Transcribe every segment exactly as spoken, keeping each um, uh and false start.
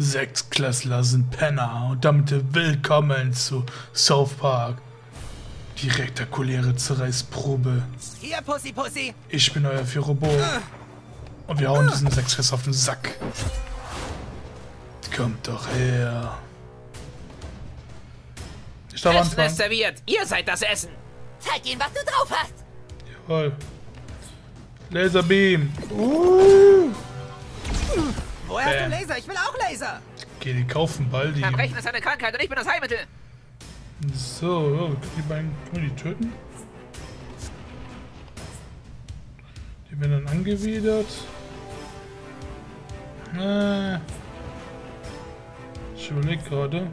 Sechsklässler sind Penner und damit willkommen zu South Park. Die rektakuläre Zerreißprobe. Hier, Pussy, Pussy. Ich bin euer Führer-Bo. Und wir hauen diesen Sechsklässler auf den Sack. Kommt doch her. Ich darf Essen anfangen. ist serviert. Ihr seid das Essen. Zeig ihnen, was du drauf hast. Jawohl. Laserbeam. Uh. Woher hast du Laser? Ich will auch Laser. Okay, die kaufen bald die. Verbrechen ist eine Krankheit und ich bin das Heilmittel. So, oh, die beiden, können wir die töten? Die werden dann angewidert. Äh, ich überlege gerade.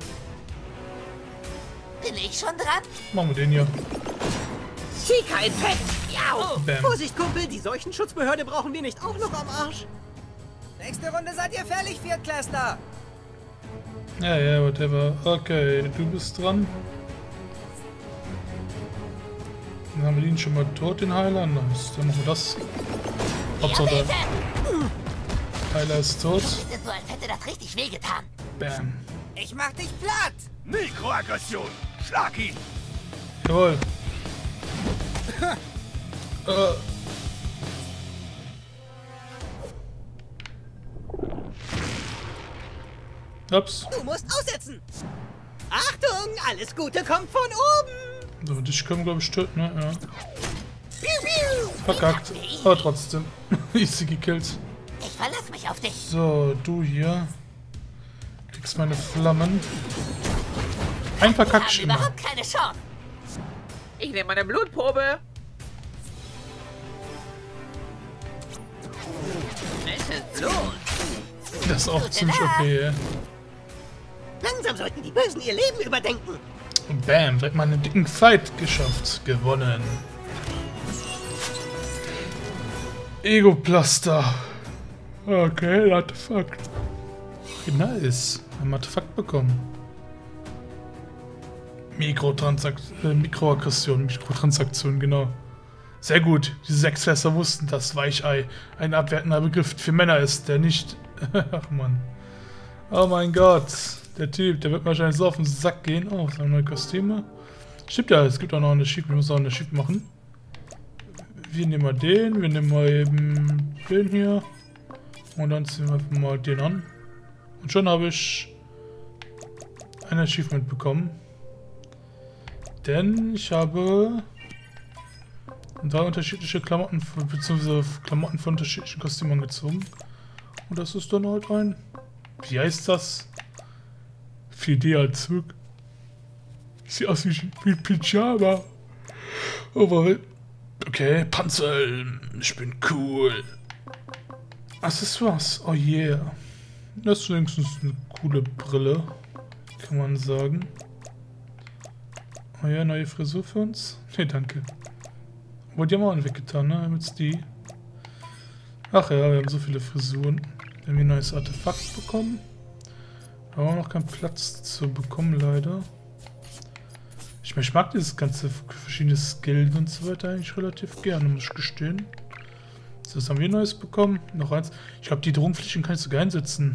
Bin ich schon dran? Machen wir den hier. Chica Infekt. Ja. Oh, Bam. Vorsicht, Kumpel, die Seuchenschutzbehörde brauchen wir nicht auch noch am Arsch. Nächste Runde seid ihr fällig, Viertklässler. Ja, ja, whatever. Okay, du bist dran. Dann haben wir den schon mal tot, den Heiler. Nice. Dann machen wir das. Hauptsache der Heiler ist tot. So, als hätte das richtig wehgetan. Bam. Ich mach dich platt. Mikroaggression. Schlag ihn. Jawohl. äh. Ups. Du musst aussetzen. Achtung, alles Gute kommt von oben. So, dich können wir, glaube ich, töten, ne? Ja. Piu, piu. Verkackt. Aber trotzdem. Easy gekillt. Ich verlasse mich auf dich. So, du hier. Kriegst meine Flammen. Ein Wir verkackt haben schon mal. überhaupt keine Chance. Ich nehme meine Blutprobe. Es ist Blut. Das ist auch ziemlich O P, ey. Langsam sollten die Bösen ihr Leben überdenken. Und bam, direkt mal einen dicken Fight geschafft. Gewonnen. Ego-Plaster. Okay, Artefakt. Okay, nice. Ein Artefakt bekommen. Mikrotransaktion, äh, Mikroaggression, Mikrotransaktion, genau. Sehr gut. Diese Sechsklässler wussten, dass Weichei ein abwertender Begriff für Männer ist, der nicht... Ach man. Oh mein Gott. Der Typ, der wird wahrscheinlich so auf den Sack gehen. Oh, was haben neue Kostüme? Stimmt ja, es gibt auch noch eine Sheep. Wir müssen auch eine Sheep machen. Wir nehmen mal den. Wir nehmen mal eben den hier. Und dann ziehen wir einfach mal den an. Und schon habe ich ein Achievement bekommen. Denn ich habe drei unterschiedliche Klamotten, beziehungsweise Klamotten von unterschiedlichen Kostümen angezogen. Und das ist dann halt ein, wie heißt das? vier D-Anzug. Sieht aus wie ein Pyjama. Overall. Okay, Panzerhelm. Ich bin cool. Was ist was? Oh yeah. Das ist wenigstens eine coole Brille. Kann man sagen. Oh ja, neue Frisur für uns? Ne, danke. Aber die haben wir auch weggetan, ne? Jetzt die. Ach ja, wir haben so viele Frisuren. Wir haben hier ein neues Artefakt bekommen. Aber auch noch keinen Platz zu bekommen, leider. Ich, ich mag dieses ganze verschiedene Skills und so weiter eigentlich relativ gerne, muss ich gestehen. So, was haben wir Neues bekommen? Noch eins. Ich glaube, die Drogenpflichten kann ich sogar einsetzen.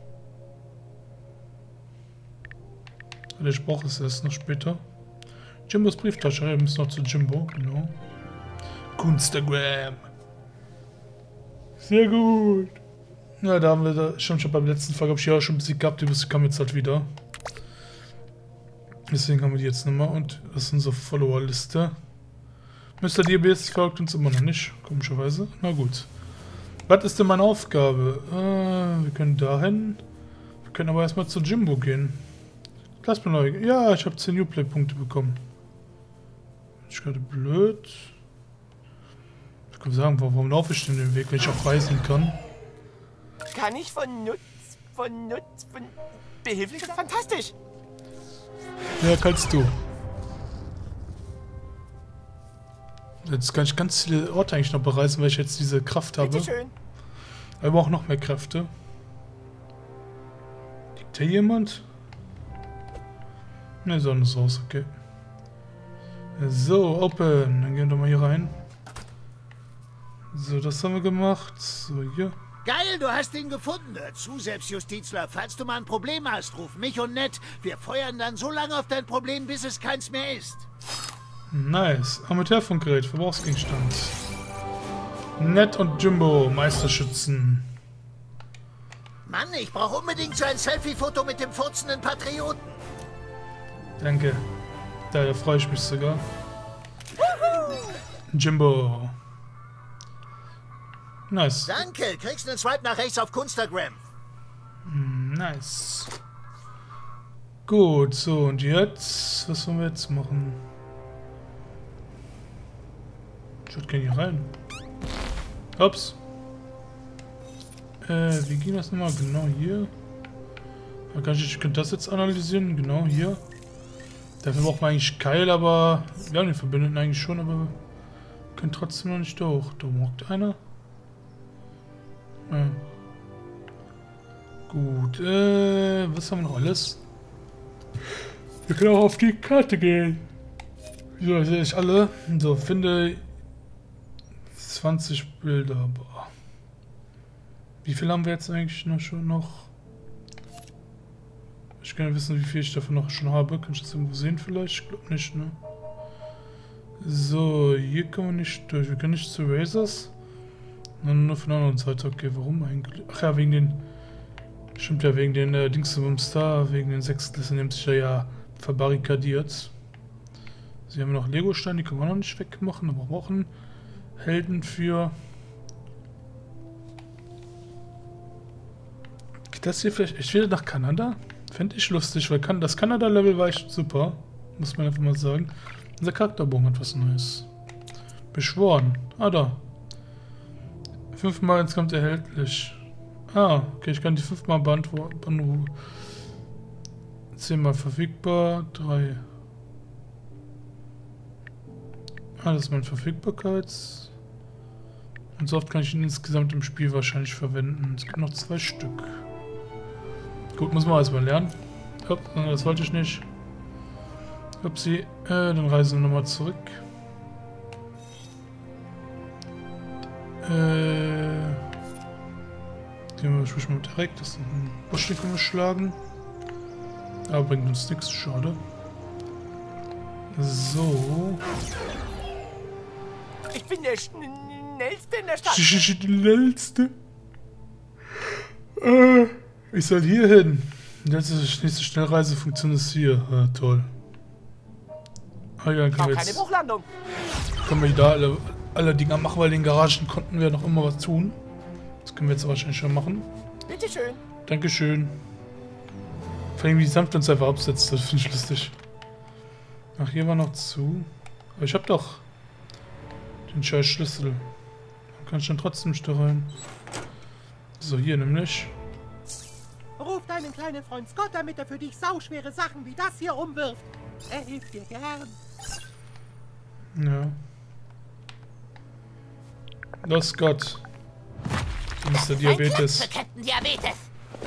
Oder ich brauche es erst noch später. Jimbos Brieftasche, wir müssen noch zu Jimbo, genau. Kunstagram. Sehr gut. Ja, da haben wir da schon, schon beim letzten Folge, habe ich ja auch schon besiegt gehabt, die kam jetzt halt wieder. Deswegen haben wir die jetzt nochmal und das ist unsere Follower-Liste. Mister D B S folgt uns immer noch nicht, komischerweise. Na gut. Was ist denn meine Aufgabe? Äh, wir können dahin. Wir können aber erstmal zu Jimbo gehen. Lass mal neu. Ja, ich habe zehn Uplay-Punkte bekommen. Ich gerade blöd. Ich kann sagen, warum laufe ich denn den Weg, wenn ich auch reisen kann? Kann ich von Nutz, von Nutz, von behilflich sein? Fantastisch. Ja, kannst du. Jetzt kann ich ganz viele Orte eigentlich noch bereisen, weil ich jetzt diese Kraft habe. Bitte schön. Wir brauchen noch mehr Kräfte. Liegt hier jemand? Ne, Sonne ist raus, okay. So, open. Dann gehen wir doch mal hier rein. So, das haben wir gemacht. So, hier. Geil, du hast ihn gefunden. Hör zu, Selbstjustizler. Falls du mal ein Problem hast, ruf mich und Ned. Wir feuern dann so lange auf dein Problem, bis es keins mehr ist. Nice. Amateurfunkgerät, Verbrauchsgegenstand. Ned und Jimbo, Meisterschützen. Mann, ich brauche unbedingt so ein Selfie-Foto mit dem furzenden Patrioten. Danke. Da, da freue ich mich sogar. Jimbo. Nice. Danke, kriegst einen Swipe nach rechts auf Kunstagram. Nice. Gut, so und jetzt, was wollen wir jetzt machen? Schaut gar nicht rein. Ups. Äh, wie ging das nochmal? Genau hier. Da kann ich, ich könnte das jetzt analysieren. Genau hier. Dafür braucht man eigentlich Keil, aber wir haben den Verbündeten eigentlich schon, aber wir können trotzdem noch nicht durch. Da hockt einer. Ja. Gut, äh, was haben wir noch alles? Wir können auch auf die Karte gehen. So, sehe ich alle. So, finde zwanzig Bilder. Boah. Wie viel haben wir jetzt eigentlich noch schon noch? Ich kann ja wissen, wie viel ich davon noch schon habe. Kann ich das irgendwo sehen vielleicht? Ich glaube nicht, ne? So, hier kommen wir nicht durch. Wir können nicht zu Razors. Nur von der anderen Seite. Okay, warum eigentlich? Ach ja, wegen den... Stimmt ja, wegen den äh, Dingsbums da, wegen den Sechsklässern, die haben sich ja, ja verbarrikadiert. Sie haben noch Lego-Steine, die können wir noch nicht wegmachen, aber wir brauchen Helden für... Geht das hier vielleicht echt wieder nach Kanada? Fände ich lustig, weil kan das Kanada-Level war echt super. Muss man einfach mal sagen. Unser Charakterbogen hat was Neues. Beschworen. Ah, da. Fünfmal insgesamt erhältlich. Ah, okay, ich kann die fünfmal beantworten. Zehnmal verfügbar. Drei. Ah, das ist mein Verfügbarkeits. Und so oft kann ich ihn insgesamt im Spiel wahrscheinlich verwenden. Es gibt noch zwei Stück. Gut, muss man alles mal lernen. Hopp, das wollte ich nicht. Upsi, äh, dann reisen wir nochmal zurück. Äh. Gehen wir schon mal direkt. Das ist ein Busch, den können wir schlagen. Aber bringt uns nichts, schade. So. Ich bin der schnellste in der Stadt. Schnellste? Äh, ich soll hier hin. Die nächste Schnellreisefunktion ist hier. Ah, toll. Ah ja, dann können wir keine jetzt... Bruchlandung. Können wir da alle, alle Dinger machen, weil in den Garagen konnten wir noch immer was tun. Das können wir jetzt wahrscheinlich schon machen. Bitteschön. Dankeschön. Vor allem, wie sanft uns einfach absetzt, das finde ich lustig. Ach, hier war noch zu. Aber ich hab doch den scheiß Schlüssel. Dann kann ich dann trotzdem nicht da rein. So, hier nämlich. Ruf deinen kleinen Freund Scott, damit er für dich sauschwere Sachen wie das hier umwirft. Er hilft dir gern. Ja. Los, Scott. Mister Diabetes. Ein Glück für Captain Diabetes.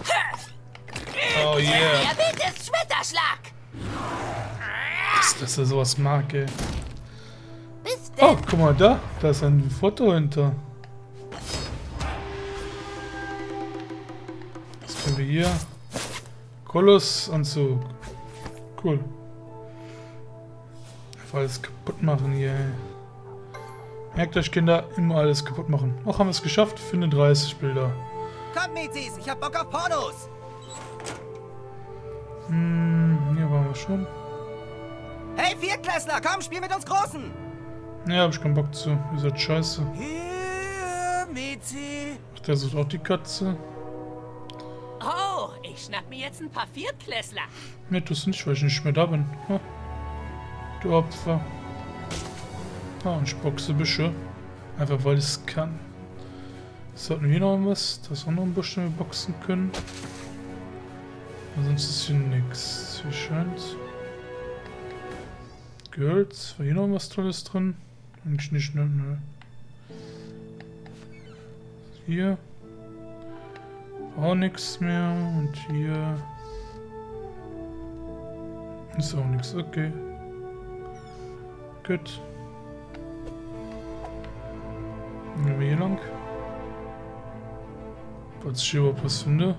Oh yeah. Diabetes Schmetterschlag. Dass, dass er sowas mag, ey. Bis denn. Oh, guck mal da. Da ist ein Foto hinter. Was können wir hier? Kolossanzug. Cool. Einfach alles kaputt machen hier, ey. Merkt euch, Kinder, immer alles kaputt machen. Auch haben wir es geschafft. Finde dreißig Bilder. Kommt, Mizis, ich hab Bock auf Pornos. Hm, hier waren wir schon. Hey, Viertklässler, komm, spiel mit uns Großen. Ja, hab ich keinen Bock zu. Ihr seid scheiße. Hier, Mizi. Ach, der sucht auch die Katze. Oh, ich schnapp mir jetzt ein paar Viertklässler. Nee, tust du nicht, weil ich nicht mehr da bin. Ha. Du Opfer. Ah, und ich boxe Büsche. Einfach weil ich es kann. So, hatten wir hier noch was? Da ist auch noch ein Busch, den wir boxen können. Sonst ist hier nichts. Hier scheint. Girls. War hier noch was Tolles drin? Eigentlich nicht, ne? Nö. Hier. Auch nichts mehr. Und hier. Ist auch nichts. Okay. Gut. Gehen wir hier lang. Falls ich hier überhaupt was finde.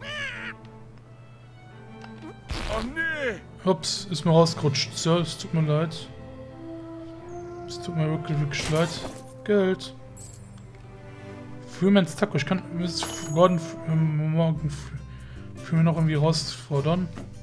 Oh nee! Ups, ist mir rausgerutscht. Ja, es tut mir leid. Es tut mir wirklich, wirklich leid. Geld. Freeman's Taco. Ich kann Miss Gordon morgen Freeman noch irgendwie rausfordern.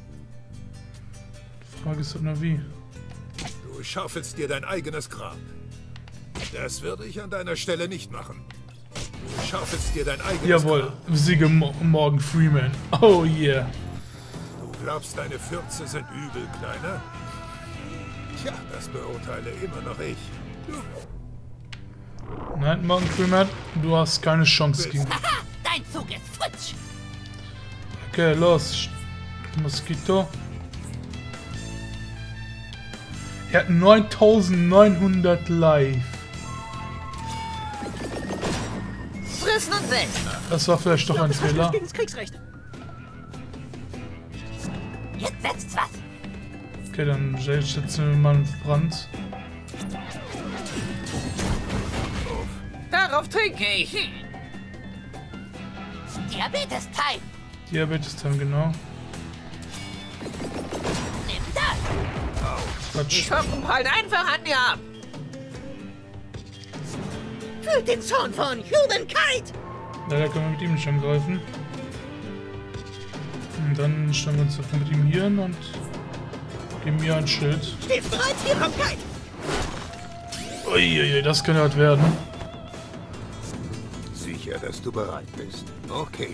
Die Frage ist halt nur wie. Du schaufelst dir dein eigenes Grab. Das würde ich an deiner Stelle nicht machen. Du schaufelst dir dein eigenes Jawohl, Grab. Siege mo morgen Freeman. Oh yeah. Du glaubst, deine Fürze sind übel, Kleiner? Tja, das beurteile immer noch ich. Du Nein, morgen Freeman, du hast keine Chance gegen. Haha, dein Zug ist futsch. Okay, los. Moskito. Er hat neuntausendneunhundert live. Friss nun selbst. Das war vielleicht doch ein Das Fehler. gegen das Kriegsrecht. Jetzt setzt's was. Okay, dann stelle ich jetzt mal einen Brand. Darauf trinke ich. Diabetes-Time. Diabetes-Time, genau. Nimm das. Quatsch. Schocken prallen einfach an dir ab. Fühlt den Zorn von Humankind. Leider können wir mit ihm nicht angreifen. Und dann stellen wir uns einfach mit ihm hier hin und geben mir ein Schild. Stehst bereit? Hier kommt Kite. Uiuiui, das könnte halt werden. sicher, dass du bereit bist. Okay.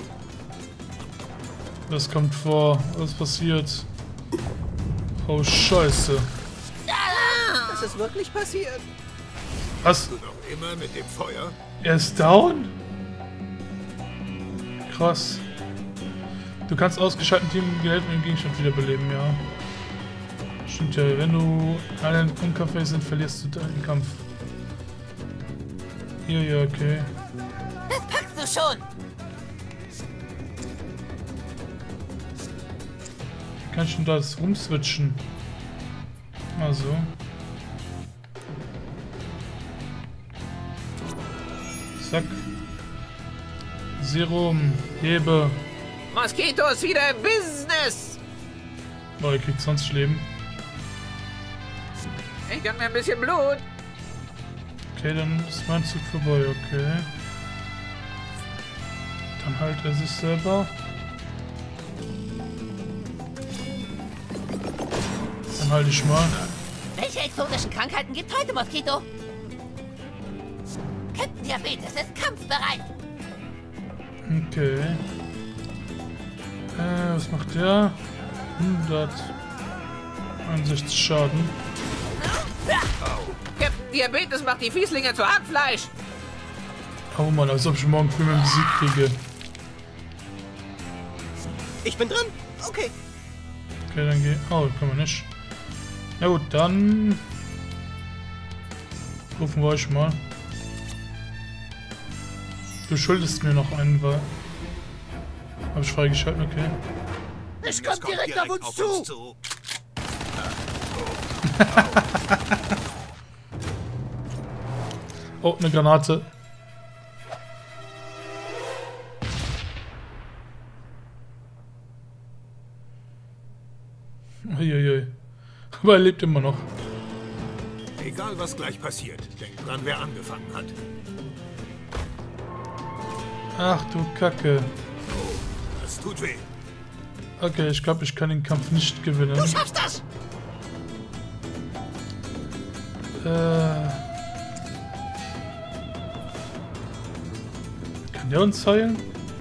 Das kommt vor. Was passiert? Oh, Scheiße. Das ist wirklich passiert. Was? Du noch immer mit dem Feuer? Er ist down? Krass. Du kannst ausgeschalteten Teamgeld mit dem Gegenstand wiederbeleben, ja. Stimmt ja, wenn du einen Umkampf sind, verlierst du deinen Kampf. Ja, ja, okay. Das packst du schon. Wie kann ich denn das rumswitchen? Also. Zack. Serum, Hebe. Moskito ist wieder im Business. Boah, ihr kriegt zwanzig Leben. Ich gönn mir ein bisschen Blut. Okay, dann ist mein Zug vorbei, okay. Dann halt er sich selber. Dann halte ich mal. Welche exotischen Krankheiten gibt heute, Moskito? Captain Diabetes ist kampfbereit. Okay. Äh, was macht der? hunderteinundsechzig Schaden. Captain Diabetes macht die Fieslinge zu Hackfleisch. Oh Mann, als ob ich morgen früh einen Sieg kriege. Ich bin drin. Okay. Okay, dann geh. Oh, kann man nicht. Na gut, dann rufen wir euch mal. Du schuldest mir noch einen, weil. Hab ich freigeschaltet, okay. Es kommt direkt auf uns zu. Oh, eine Granate. Uiuiui. Aber er lebt immer noch. Egal, was gleich passiert. Denk dran, wer angefangen hat. Ach du Kacke. Das tut weh. Okay, ich glaube, ich kann den Kampf nicht gewinnen. Du schaffst das. Äh, kann der uns heilen?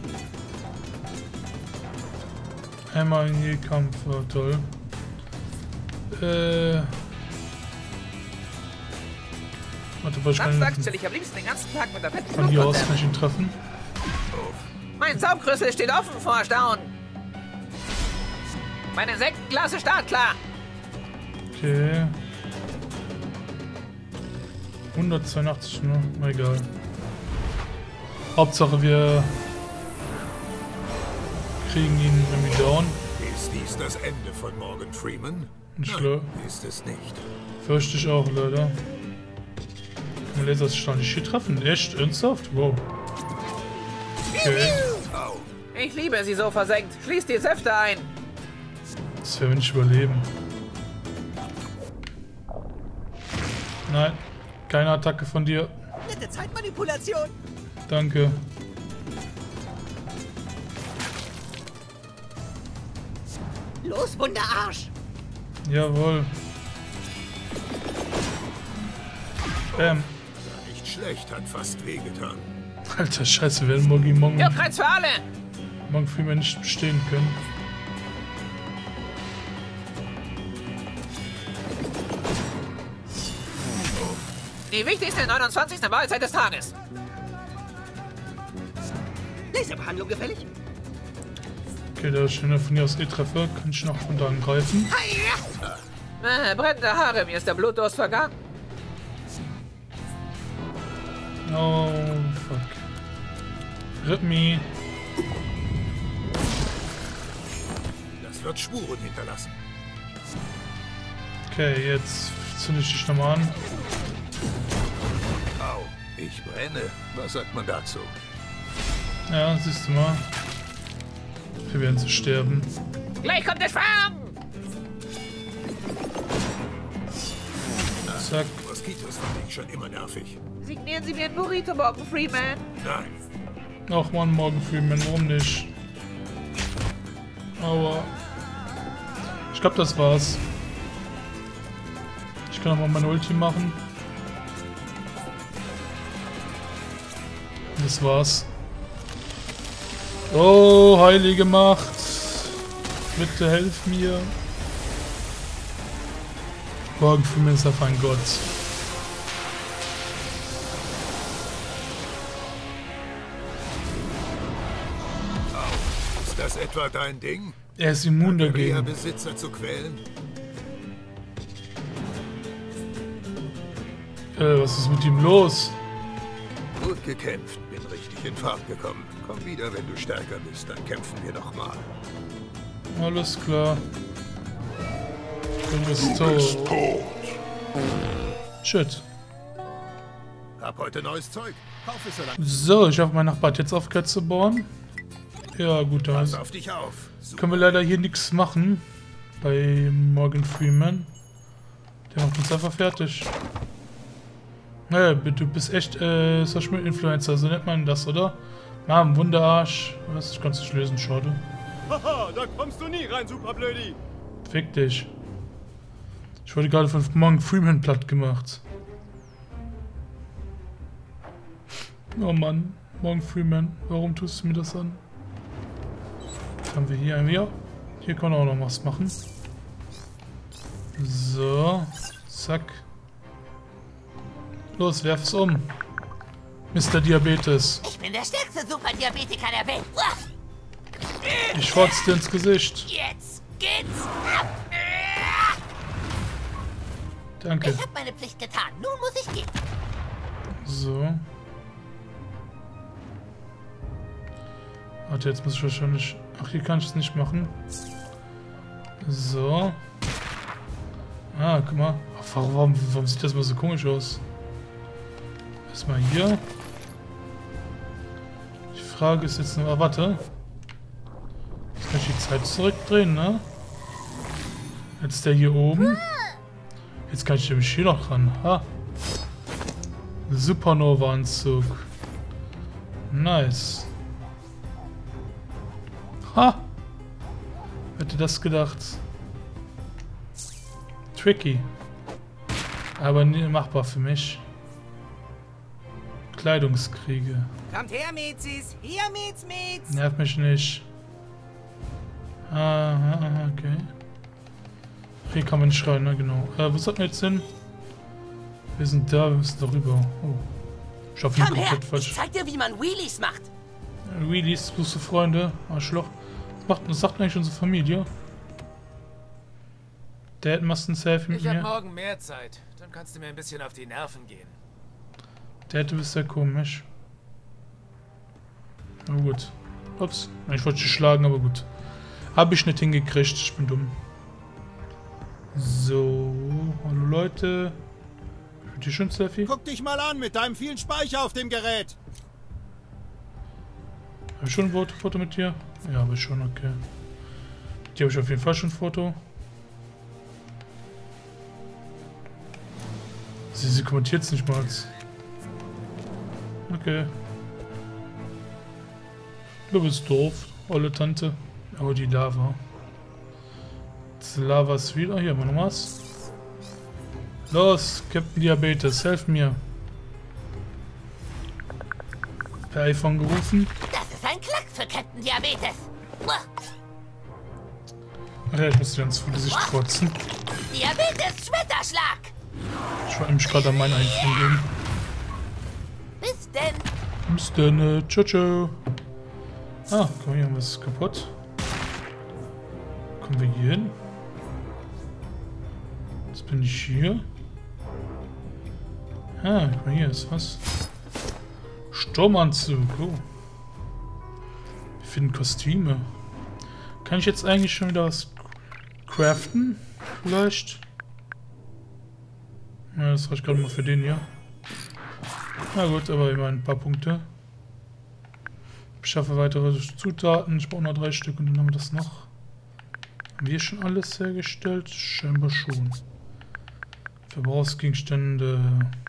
Einmal in den Kampf, oh, toll. Äh. Warte, was ich kann, Samstag chill ich am liebsten den ganzen Tag mit der fetten von hier aus Flugkonzert. kann ich ihn treffen. Mein Saubkrüssel steht offen vor Erstaunen. Meine Insektenklasse startklar. Okay. hundertzweiundachtzig, ne? Na egal. Hauptsache wir kriegen ihn irgendwie down. Ist dies das Ende von Morgan Freeman? Ich Nein, glaube, ist es nicht. fürchte ich auch, leider. Kann man Laserstrahl nicht hier treffen? Echt? Ernsthaft? Wow. Okay. Ich liebe sie so versenkt. Schließ die Säfte ein. Das werden wir nicht überleben. Nein, keine Attacke von dir. Nette Zeitmanipulation. Danke. Los, Wunderarsch. Jawohl. Bam. Nicht schlecht, hat fast wehgetan. Alter Scheiße, wir werden morgen morgen, Juckreiz für alle. morgen früh mal nicht bestehen können. Die wichtigste neunundzwanzigste Mahlzeit des Tages. Laserbehandlung gefällig? Okay, da ich den von hier aus eh treffe, kann ich noch von da angreifen. Äh, brennende Haare, mir ist der Blutdurst vergangen. Oh, fuck. Rip me. Das wird Spuren hinterlassen. Okay, jetzt zünde ich dich nochmal an. Au, ich brenne. Was sagt man dazu? Ja, siehst du mal. Wir werden zu sterben. Gleich kommt der Schwarm. Zack. Moskitos fand ich schon immer nervig. Signieren Sie mir einen Burrito, Morgan Freeman. Nein. Ach man, morgen Freeman, warum nicht? Aua. Ich glaube, das war's. Ich kann auch mal mein Ulti machen. Das war's. Oh, heilige Macht. Bitte helf mir. Morgen Freeman ist auf ein Gott. Ist das etwa dein Ding? Er ist immun dagegen. Besitzer zu quälen? Äh, was ist mit ihm los? Gut gekämpft, bin richtig in Fahrt gekommen. Komm wieder, wenn du stärker bist, dann kämpfen wir noch mal. Alles klar. Du bist tot. Shit. Hab heute neues Zeug. Kauf es so lang. So, ich hoffe, mein Nachbar hat jetzt aufgehört zu bohren. Ja, gut, dann Pass auf dich auf. Super. können wir leider hier nichts machen. Bei Morgan Freeman. Der macht uns einfach fertig. Naja, du bist echt äh, Social Media Influencer, so nennt man das, oder? Ja, ein Wunderarsch. Was? Ich kann es nicht lösen, schade. Haha, da kommst du nie rein, Superblödi. Fick dich. Ich wurde gerade von Morgan Freeman platt gemacht. Oh Mann, Morgan Freeman, warum tust du mir das an? Was haben wir hier? Ein ja, hier kann man auch noch was machen. So, zack. Los, werf's um. Mister Diabetes. Ich bin der stärkste Superdiabetiker der Welt. Uah. Ich fotze dir ins Gesicht. Jetzt geht's. Danke. Ich habe meine Pflicht getan. Nun muss ich gehen. So. Warte, jetzt muss ich wahrscheinlich... Ach, hier kann ich es nicht machen. So. Ah, guck mal. Ach, warum, warum sieht das mal so komisch aus? Erstmal hier. Die Frage ist jetzt nur... Ah, warte. Jetzt kann ich die Zeit zurückdrehen, ne? Jetzt ist der hier oben. Jetzt kann ich nämlich hier noch dran. Ha. Supernova-Anzug. Nice. Ha! Hätte das gedacht. Tricky. Aber nie machbar für mich. Kleidungskriege. Kommt her, Mäzis. Hier, Mäz, Mäz. Nervt mich nicht. Ah, okay. Hier kann man nicht rein, ne? Genau. Äh, wo sollten wir jetzt hin? Wir sind da, wir müssen darüber. Oh. Ich hoffe, Komm her, komplett ich falsch. zeig dir, wie man Wheelies macht. Wheelies, bloße Freunde. Arschloch. Was macht, was sagt eigentlich unsere Familie? Dad must helfen mit Ich hab mir. morgen mehr Zeit. Dann kannst du mir ein bisschen auf die Nerven gehen. Dad, du bist sehr komisch. Na gut. Ups. Ich wollte dich schlagen, aber gut. Habe ich nicht hingekriegt. Ich bin dumm. So. Hallo Leute. Für die schön, Selfie. Guck dich mal an mit deinem vielen Speicher auf dem Gerät. Habe ich schon ein Foto, Foto mit dir? Ja, habe ich schon, okay. Hier habe ich auf jeden Fall schon ein Foto. Sie, sie kommentiert es nicht mal. Okay. Du bist doof, olle Tante. Oh, die Lava. Das Lava ist wieder. Hier haben wir noch was. Los, Captain Diabetes, helf mir. Per iPhone gerufen. Das ist ein Klack für Captain Diabetes. Uah. Ach ja, ich muss dir ins Gesicht kotzen. Diabetes Schmetterschlag. Ich wollte nämlich gerade an mein iPhone gehen. Bis denn. Bis dann, äh, ciao, ciao. Ah, guck mal, hier haben wir es kaputt. Kommen wir hier hin? Jetzt bin ich hier. Ah, guck mal, hier ist was. Sturmanzug, oh. Wir finden Kostüme. Kann ich jetzt eigentlich schon wieder was craften? Vielleicht? Ja, das reicht gerade mal für den hier. Na gut, aber immerhin ein paar Punkte. Ich schaffe weitere Zutaten. Ich brauche noch drei Stück und dann haben wir das noch. Haben wir schon alles hergestellt? Scheinbar schon. Verbrauchsgegenstände.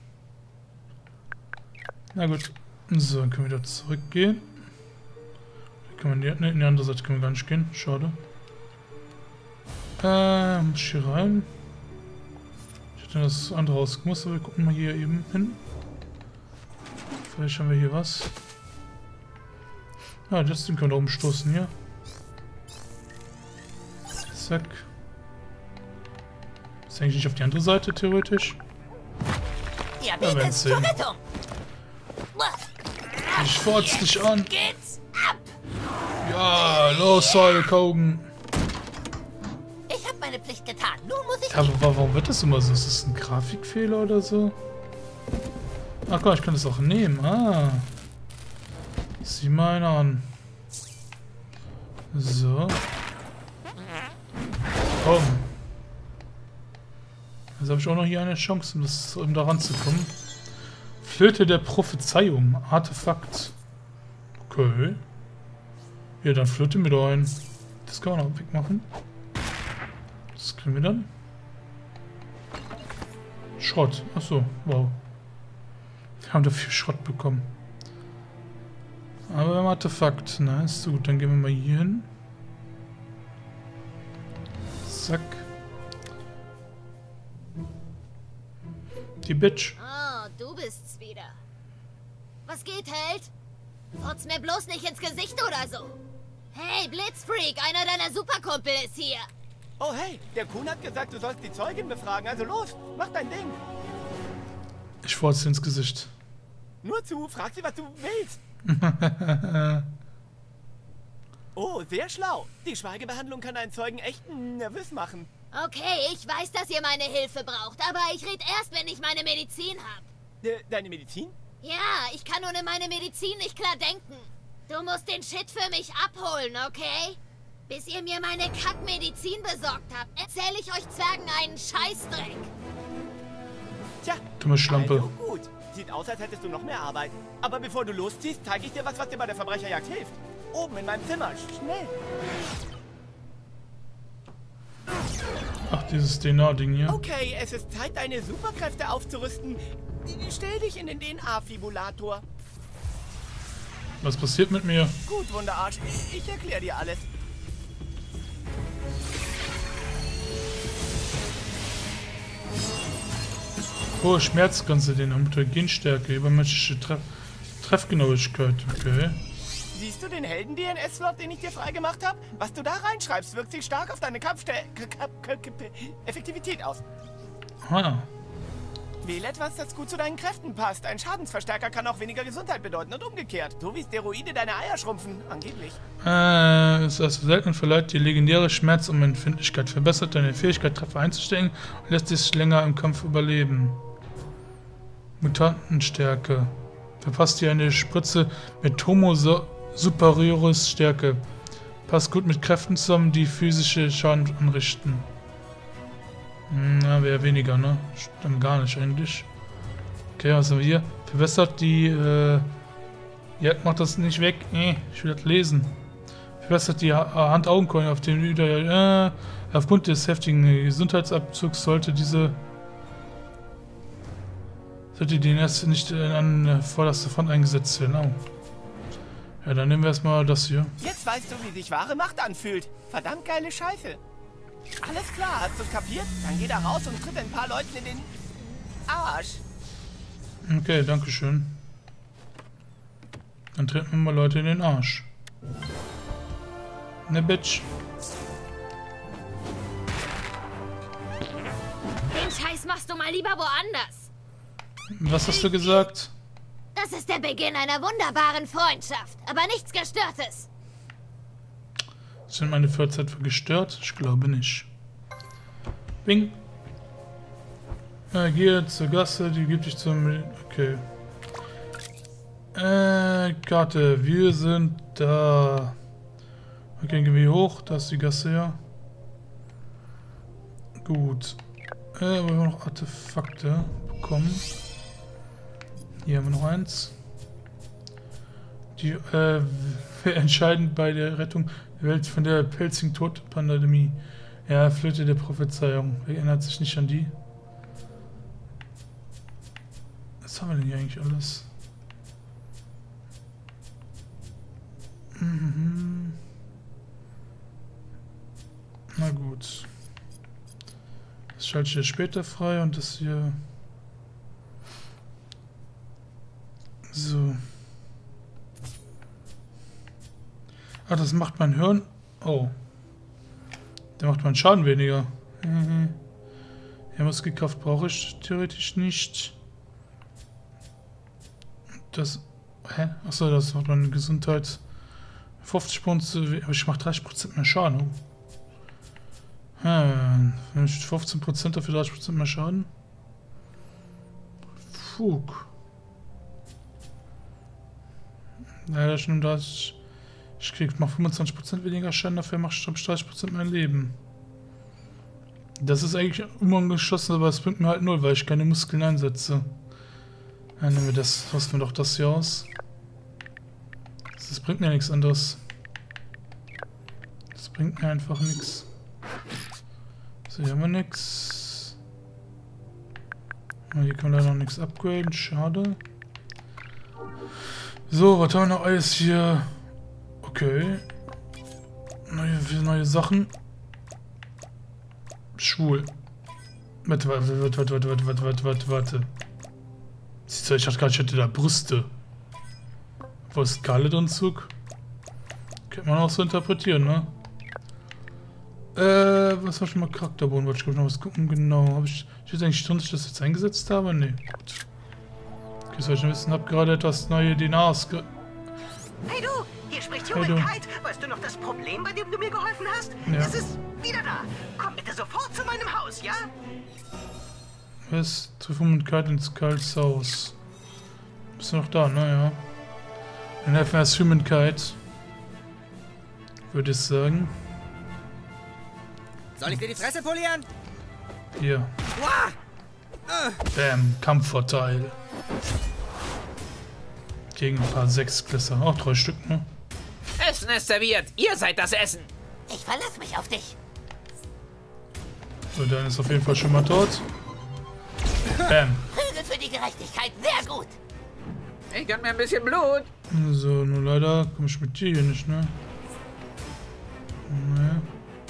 Na gut. So, dann können wir wieder zurückgehen. Da kann man die, ne, in die andere Seite können wir gar nicht gehen. Schade. Äh, muss ich hier rein? Ich hätte das andere rausgemusst, aber wir gucken mal hier eben hin. Vielleicht haben wir hier was. Ah, das Ding können wir da umstoßen hier. Zack. Ist eigentlich nicht auf die andere Seite, theoretisch? Diabetes zur Rettung. Ich forz dich an. Geht's ab. Ja, los, Hulk Hogan. Ich habe meine Pflicht getan. Nun muss ich... Ja, aber warum wird das immer so? Ist das ein Grafikfehler oder so? Ach Gott, ich kann das auch nehmen. Ah. Sieh mal einer an. So. Komm. Jetzt habe ich auch noch hier eine Chance, um, das, um da ranzukommen. Flöte der Prophezeiung. Artefakt. Okay. Ja, dann flöte mir doch ein. Das kann man auch wegmachen. Das kriegen wir dann. Schrott. Achso, wow. Wir haben dafür Schrott bekommen. Aber wir haben Artefakt. Nice, so gut, dann gehen wir mal hier hin. Zack. Die Bitch. Oh, du bist's wieder. Was geht, Held? Fotz mir bloß nicht ins Gesicht oder so. Hey, Blitzfreak, einer deiner Superkumpel ist hier. Oh hey, der Kuhn hat gesagt, du sollst die Zeugin befragen. Also los, mach dein Ding. Ich furze ins Gesicht. Nur zu, frag sie, was du willst. Oh, sehr schlau. Die Schweigebehandlung kann einen Zeugen echt nervös machen. Okay, ich weiß, dass ihr meine Hilfe braucht, aber ich rede erst, wenn ich meine Medizin hab. De deine Medizin? Ja, ich kann ohne meine Medizin nicht klar denken. Du musst den Shit für mich abholen, okay? Bis ihr mir meine Kackmedizin besorgt habt, erzähle ich euch Zwergen einen Scheißdreck. Tja, dumme Schlampe. Also gut. Sieht aus, als hättest du noch mehr Arbeit. Aber bevor du losziehst, zeige ich dir was, was dir bei der Verbrecherjagd hilft. Oben in meinem Zimmer. Schnell. Ach, dieses D N A-Ding hier. Okay, es ist Zeit, deine Superkräfte aufzurüsten. Stell dich in den D N A-Fibulator. Was passiert mit mir? Gut, Wunderarsch. Ich erkläre dir alles. Hohe Schmerzgrenze, den Mutagenstärke, übermenschliche Treff Treffgenauigkeit. Okay. Siehst du den Helden-D N S-Slot, den ich dir freigemacht habe? Was du da reinschreibst, wirkt sich stark auf deine Kampfeffektivität aus. Ah. Wähle etwas, das gut zu deinen Kräften passt. Ein Schadensverstärker kann auch weniger Gesundheit bedeuten und umgekehrt. So wie Steroide deine Eier schrumpfen, angeblich. Äh, es ist selten verleiht die legendäre Schmerzempfindlichkeit. Verbessert deine Fähigkeit, Treffer einzustellen und lässt dich länger im Kampf überleben. Mutantenstärke. Verpasst dir eine Spritze mit Homo Superioris Stärke. Passt gut mit Kräften zusammen, die physische Schaden anrichten. Na, wäre weniger, ne? Dann gar nicht eigentlich. Okay, was haben wir hier? Verbessert die, äh, Ja, mach das nicht weg. Nee, ich will das lesen. Verbessert die Hand-Augen-Koordination auf den Üder. Äh, aufgrund des heftigen Gesundheitsabzugs sollte diese sollte die erste nicht an vorderster Front eingesetzt werden. Oh. Ja, dann nehmen wir erstmal das hier. Jetzt weißt du, wie sich wahre Macht anfühlt. Verdammt geile Scheiße. Alles klar, hast du kapiert? Dann geh da raus und tritt ein paar Leuten in den Arsch. Okay, danke schön. Dann treten wir mal Leute in den Arsch. Ne, Bitch. Den Scheiß machst du mal lieber woanders. Was hast du gesagt? Das ist der Beginn einer wunderbaren Freundschaft, aber nichts Gestörtes. Sind meine Freizeit gestört? Ich glaube nicht. Bing. Ja, hier zur Gasse, die gibt dich zum... Okay. Äh, Karte. Wir sind da. Okay, gehen wir hoch. Da ist die Gasse, ja. Gut. Äh, aber wir haben noch Artefakte bekommen. Hier haben wir noch eins. Die, äh, entscheidend bei der Rettung der Welt von der pelzigen Todpandemie. Ja, Flöte der Prophezeiung. Wer erinnert sich nicht an die? Was haben wir denn hier eigentlich alles? Mhm. Na gut. Das schalte ich ja später frei und das hier... So. Ah, das macht mein Hirn... Oh. Der macht meinen Schaden weniger. Mhm. Ja, Muskelkraft brauche ich theoretisch nicht. Das... Hä? Achso, das macht meine Gesundheit... fünfzig Prozent... Aber ich mache dreißig Prozent mehr Schaden. Oh. Hm. fünfzehn Prozent dafür dreißig Prozent mehr Schaden. Fug. Leider schon das. Ich krieg mal fünfundzwanzig Prozent weniger Schaden, dafür mache ich dreißig Prozent mein Leben. Das ist eigentlich unangeschossen, aber es bringt mir halt null, weil ich keine Muskeln einsetze. Dann nehmen wir das, rüsten wir doch das hier aus. Das bringt mir nichts anderes. Das bringt mir einfach nichts. So, hier haben wir nichts. Hier kann man leider noch nichts upgraden, schade. So, was haben wir noch alles hier? Okay. Neue, neue Sachen. Schwul. Warte, warte, warte, warte, warte, warte, warte, warte, warte. Siehst du, ich dachte gerade, ich hätte da Brüste. Wo ist Scarlet-Anzug? Könnte man auch so interpretieren, ne? Äh, was war schon mal Charakterboden? Wollte ich glaube noch was gucken. Genau. Habe ich. Ich weiß eigentlich schon, dass ich das jetzt eingesetzt habe? Ne, gut. Okay, soll ich wissen, hab gerade etwas neue D N A ausge... Hey du, hier spricht Hey du. Humankind. Weißt du noch das Problem, bei dem du mir geholfen hast? Ja. Es ist wieder da. Komm bitte sofort zu meinem Haus, ja? Was? Triff Humankind ins Karls Haus. Bist du noch da, naja. Dann helfen wir als Humankind. Würde ich sagen. Soll ich dir die Fresse polieren? Hier. Uah! Bam, Kampfvorteil. Gegen ein paar Sechsklässer. Auch drei Stück, ne? Essen ist serviert. Ihr seid das Essen. Ich verlasse mich auf dich. So, dann ist auf jeden Fall schon mal tot. Bam. Prügel für die Gerechtigkeit, sehr gut. Ich gönn mir ein bisschen Blut. So, nur leider komme ich mit dir hier nicht, ne? Naja.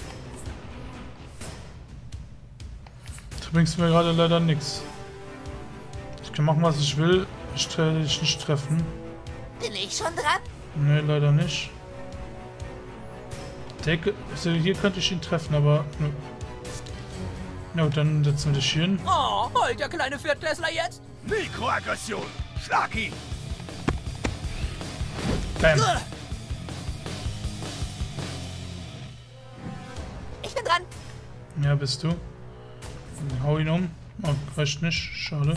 Du bringst mir gerade leider nichts. Ich kann machen, was ich will. Ich werde dich nicht treffen. Bin ich schon dran? Ne, leider nicht. Denke, also hier könnte ich ihn treffen, aber... Ne. Na gut, dann setzen wir dich hier hin. Oh, heult der kleine Viertklässler jetzt? Mikroaggression. Schlag ihn. Bam. Ich bin dran. Ja, bist du. Hau ihn um. Oh, reicht nicht. Schade.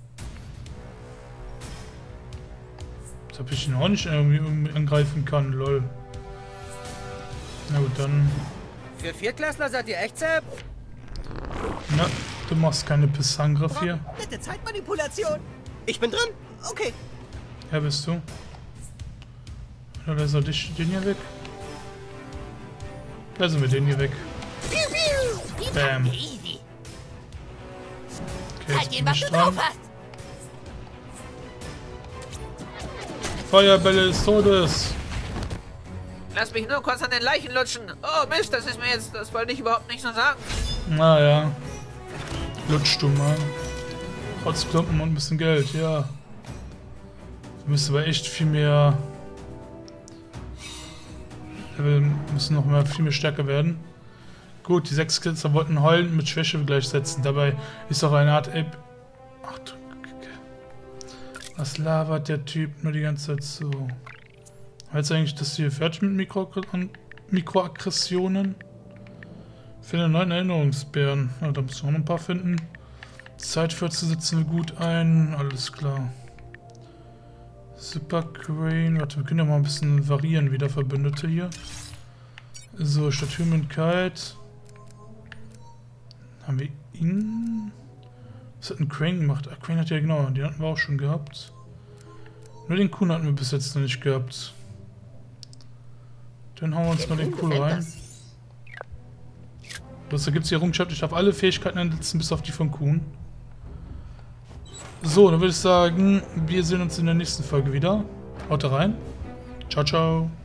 Als ob ich ihn auch nicht irgendwie angreifen kann. Lol. Na gut, dann... Für Viertklässler seid ihr echt Sepp? Na, du machst keine Pissangriff hier. Nette Zeitmanipulation. Ich bin drin. Okay. Ja, bist du. Ja, wer soll dich, den hier weg? Lassen wir den hier weg. Bam. Easy. Okay, Zeig jetzt ihm, bin was ich du drauf dran. hast. Feuerbälle des Todes. Lass mich nur kurz an den Leichen lutschen. Oh Mist, das ist mir jetzt, das wollte ich überhaupt nicht so sagen. Naja. Lutsch du mal. Rotzklumpen und ein bisschen Geld, ja. Wir müssen aber echt viel mehr... Wir müssen noch mal viel mehr stärker werden. Gut, die sechs Skills wollten heulen mit Schwäche gleichsetzen. Dabei ist auch eine Art... Ape. Ach du... Was labert der Typ nur die ganze Zeit so? Heißt eigentlich, dass hier fertig mit Mikro Mikroaggressionen? Finde neuen Erinnerungsbären. Ja, da müssen wir noch ein paar finden. Zeit fortzusetzen wir gut ein. Alles klar. Super Crane. Warte, wir können ja mal ein bisschen variieren, wieder Verbündete hier. So, statt Humankeit. Haben wir ihn? Was hat ein Crane gemacht? Ah, Crane hat ja genau, den hatten wir auch schon gehabt. Nur den Kuhn hatten wir bis jetzt noch nicht gehabt. Dann hauen wir uns mal den Kuh rein. Das ergibt sich Errungenschaft. Ich darf alle Fähigkeiten einsetzen, bis auf die von Kuhn. So, dann würde ich sagen, wir sehen uns in der nächsten Folge wieder. Haut rein. Ciao, ciao.